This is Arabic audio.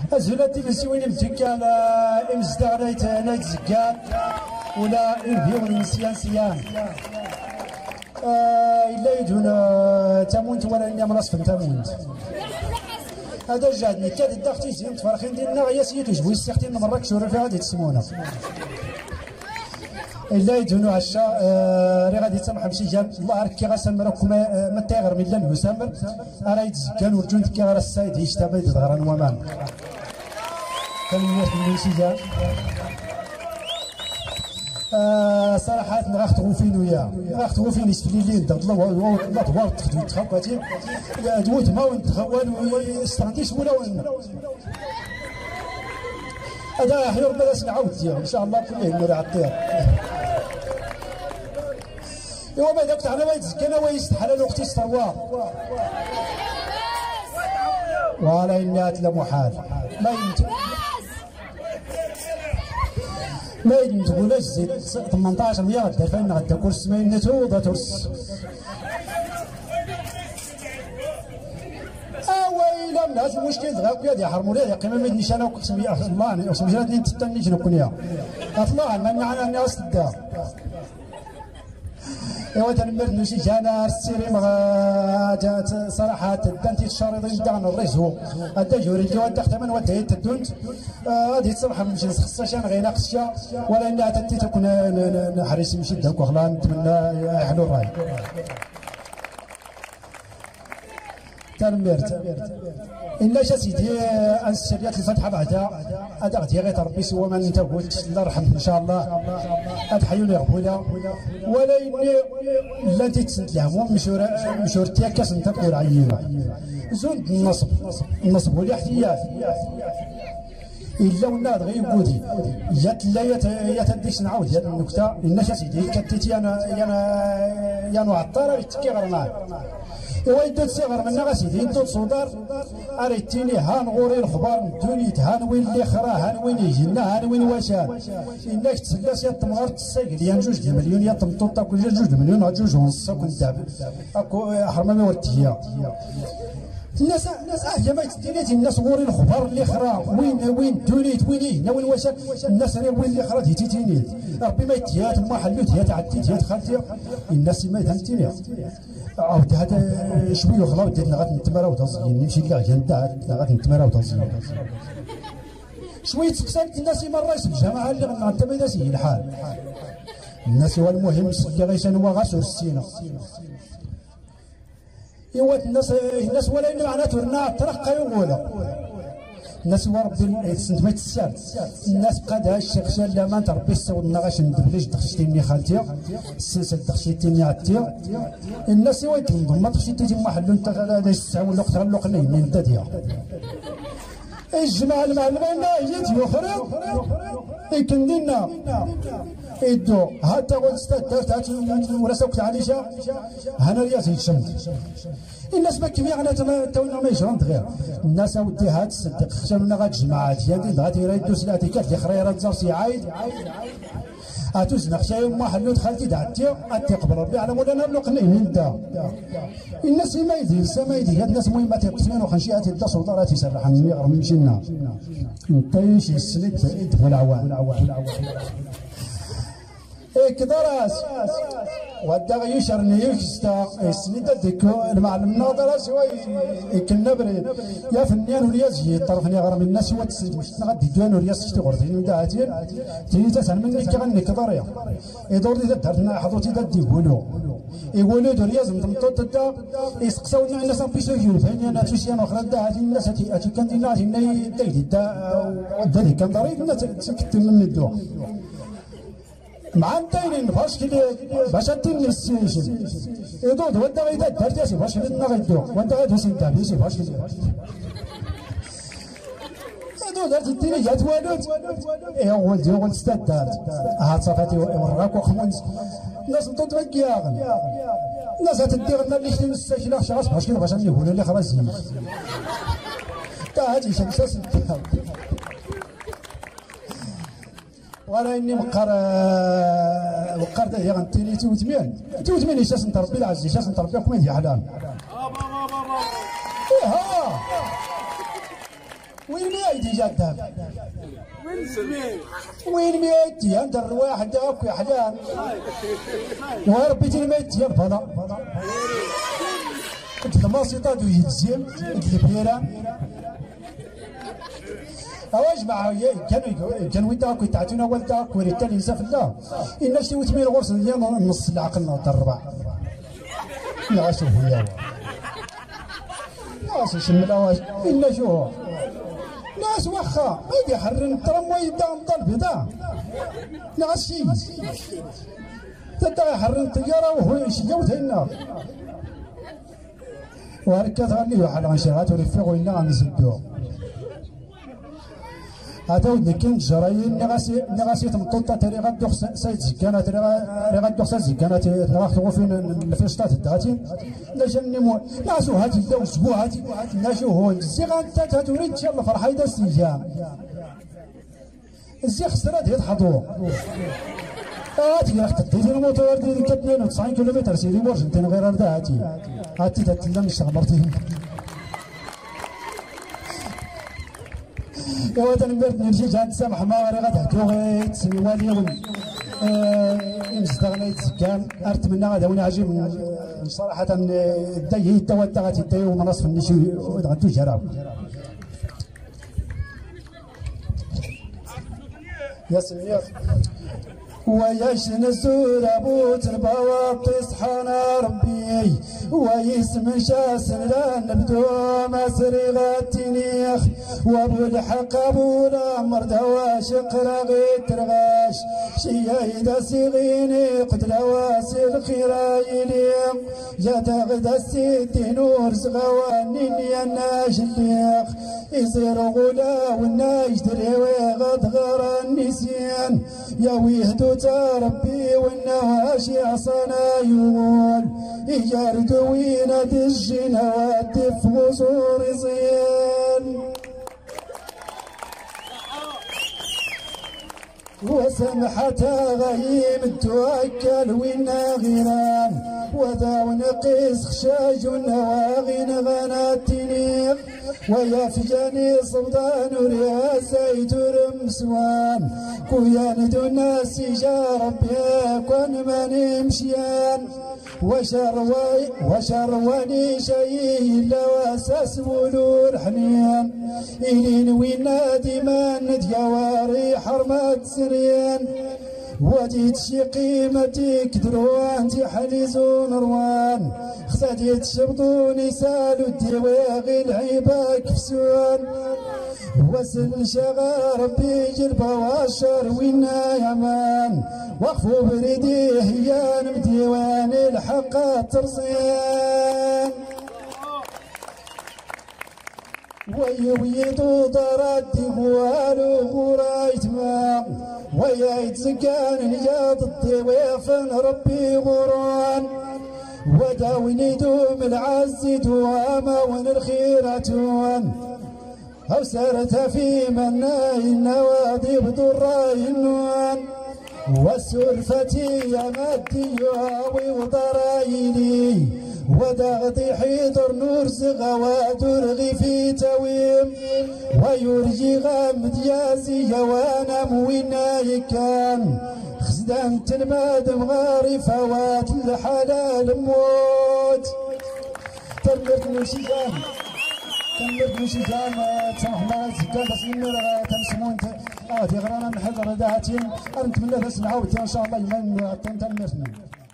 أزولاتي بسوين متكال إمزدغريت نايت زكال ولا إنبيون نسيان سيان إلا يدون تمونت ولا إني مرصف تمونت هذا جادني كاد الدختي زين تفرخين ديالنا غيا سيدو جبوي السيختين مرة كشور فيها غادي تسمونا إلا يدونو هشا ري غادي تسمح بشي جاب الله عارف كي غاسمر راكم ما تيغر من لان يسامر راه يتزكان ورجون كي غير السايد يشتبه يتغران ومان كان من شي جاب صراحة غاختغو فين ويا غاختغو فين يسفليلين دغ الله دوار تخدم تخاكاتي دوت ما ونتخوان ويستغنيش ولا وين هذا حيور بلاش نعاود ان شاء الله كله يمر على الطير ايوا ما داك تاعنا ما يتزكانا ويستحلل وقت يستروى ولا إنات لمحال ما تقولش زيد 18 100 غدا فين غدا كرس ما ينتو غدا ترس ويلا من هذا المشكل دغاك يا حرموا لي قيمه ما يدنيش انا وقسم يا الله انا وقسم جاتني تستني شنو كنيا اطلع ما معنا الناس تدا ايوا تنمر نمشي جانا السيري جات صراحه تدنتي الشريطين تاعنا الرزو هدا جوري اللي ود تمن ود تدونت غادي تصبح نمشي نسخصها شان غير ناقصها ولا انها تتي تكون نحرس نمشي داك وخلا نتمنى يحلو الراي تنمرت إلا جا سيدي السريات الفتحة بعدا هذا غادي غير ربي سوا ما انت قلت الله يرحم ان شاء الله هاد حيوني غبوله ولا إني لا تتسنت لهم مشور تياكاس انت تقول عينه زود النصب ولا احتياط إلا ولاد غير يقودي يا تديش نعاود هذه النكتة الناس سيدي كتيتي أنا عطارة يتكي غرناي إوا يدوت صغر منا غاسيدي يدوت صدار أريتيني هان غوري الخبار ندوني هان وين اللي خرا هان وين يجينا هان وين واشان إنك تسلاس يا تمغار تسايق يا جوج مليون يا تمطوطا كل جوج مليون جوج ونص كل دابا أكو حرمة ورتيا الناس هي ما تدينيت الناس غوري الخبار اللي خرا وين دونيت وين هنا وين واشان الناس راه وين اللي خرا تيتينيت ربي ما يتيات ما حلوت هي تعدي هي خالتي الناس ما يتهمتيني عاود هذا شويه وخلا وديتنا غادي نتمرا وتزين نمشي لكاع غادي نتمرا وتزين شويه تسقسات الناس مره يسب الجماعه اللي غنعطي الناس هي الحال الناس هو المهم اللي غيسان هو غاسور السينه ايوا الناس ولا انه معناته رنا ترقى يقولوا الناس هو ربي سنت ما تسال الناس بقى الشيخ شال لا ما تربي السودنا غاش ندبلج دخشتيني خالتي السلسل دخشتيني عتي الناس هو يتنظم ما دخشتي ما حلو انت هذا الساعه ولا وقت غنلو قليل من داديا الجماعه المعلمين يجي اخرى يكندنا يدو هاتا غنستاد دارت وراسك عليشا هنا رياس يتشمت الناس ما كيف يعني تونا ما يجرون غير الناس اودي هاد تصدق خشمنا غاد جماعات يعني غادي يردو سلاتي كاف خريره تزرسي عايد اتوزنا خشاي ما حلو دخلتي دعتي قبل ربي على مولانا بلقني من دا الناس ما يدير ما يدير هاد الناس مهمه تقتلون وخنشيات الدا سلطات يسرح من يغرم يمشينا نطيش السلك في العوان كذا راس ودا يشرني يكستا السنيده ديكو المعلم ناظر سوي يكنا بريد يا فنان ولا زي طرفني غرم الناس هو غادي دوان ولا شتي غرتي وداتين تي تسال مني كغني كضريا يدور دي درنا حضرتي ددي يقولوا دول لازم تمطط دا يسقسونا الناس بيسو يوفين انا تشي انا اخرى دا هذه الناس اتي كان دينا هنا دايدي دا ودالي كان ضريب الناس تسكت من الدو مع الدايرين باش كي باش تدير السيشن يدود ودا غيدا درتي باش لنا غيدو ودا غادي سنتا بيسي باش يدود تديري جات والد اي هو ديال هو الاستاد دارت هاد صافاتي وراك وخمس الناس مطوط بكياغن الناس تدير لنا اللي شتي نستاكل شخص باش كي باش نقولوا اللي خلاص تا هادي شمسه سنتا ولا اني مقر هي غنتيني توتمين شاس نتربي العزيز شاس نتربي كوميديا احلام ها وين ميت جا الذهب؟ وين سمين؟ وين ميت يا ندر واحد داك يا حلال وربي الميت يا الفضاء قلت الماسطة دو يتزيم قلت البيران أواج معايا كانوا يداكو يتعطونا والداك وريتال ينسى في الله إن شي وتميل غرس ديال نص العقل الربع لا شوف يا ناس يسمى الأواج إن شو ناس واخا ما يدي حرن الترام ويدا نضل بيضاء ناس شي تدا يحرن الطيارة وهو يشجع وتهنا وهركات غنيو حال غنشيغات ورفيقو إلا غنزبيو هذا ودي كنت جرايين نغاسي تمطوطة تري غدوخ سايت زكانة تري غدوخ سايت زكانة تري غاخدو فين الفيشطات الداتين لا جنمو ناسو هاتي دا وسبو هاتي ناشو هو الزيغان تات هاتو ريت شاء الله فرحة يدا استيجام الزيغ خسرات يضحضو هاتي راح تديتي الموتور ديالك 92 كيلومتر سيدي مورجنتين غير هذا هاتي تتلم الشغمرتي يا وطن نبرد نمشي جهة سامح ما غير غتحكيو غير تسوالي استغنيت كان ارتمنى غدا وانا عجيب صراحة داي الدواء غادي داي ومناصف النشي غادو جراو يا سمير ويشن الزور ابو ترباوط صحانا ربي ويسمن شاسن لا نبدو ما سريغات تنيخ وابو الحق ابو الامر دواش قراغي ترغاش شيايدا سيغيني قد لواسي الخيرايليم يا تغدا السيدي نور زغواني يا ناشليخ يصير غلا والناش دريوي غد غير النسيان يا ويهدو ربي والنواشي عصانا يقول يجارد ويناد الجنوات في غصور زين وسمحة غيم توكل وينا غيران وذا ونقيس خشاج ونواغين غناتينيق ويا فجاني صبدان وريا زيت رمسوان كويان دون الناس جا ربي كون ما نمشيان وشرواني شيء الا واساس ولور حنين الين وينا ديما نديواري حرمات سريان وديت شي قيمتك دروان حليز ومروان خساديت شبطوني سالو الدواغي العيبة كفسوان وسل شغا ربي جلبا واشر وينا يمان وقفوا بريديه يا ديوان الحق ترصين ويويدو ضرات غوالو غرايت ما ويا يتزكان نجاط الضيوفن ربي غران وداويني دوم العز دواما وين الخيراتون أو سارت في مناي النوادي بدراي النوان والسلفة يا مدي يهاوي وضرايلي ودغطي حيدر نور زغا ودرغي في تويم ويرجي غام ديازي وانا موينا يكان خزدان تلماد مغاري فوات الحلال موت تمرت نشيجان تسمح الله زكان بس من تنسمون غرانا نحضر داتين نتمنى تسمعوا ان شاء الله يمن تنمرتنا